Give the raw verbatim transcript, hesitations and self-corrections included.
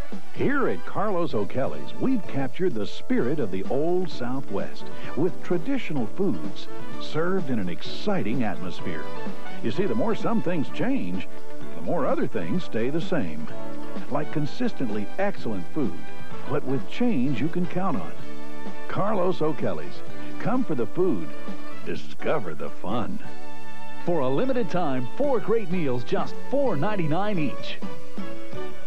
Here at Carlos O'Kelly's, we've captured the spirit of the Old Southwest with traditional foods served in an exciting atmosphere. You see, the more some things change, the more other things stay the same. Like consistently excellent food, but with change you can count on. Carlos O'Kelly's. Come for the food. Discover the fun. For a limited time, four great meals, just four ninety-nine each.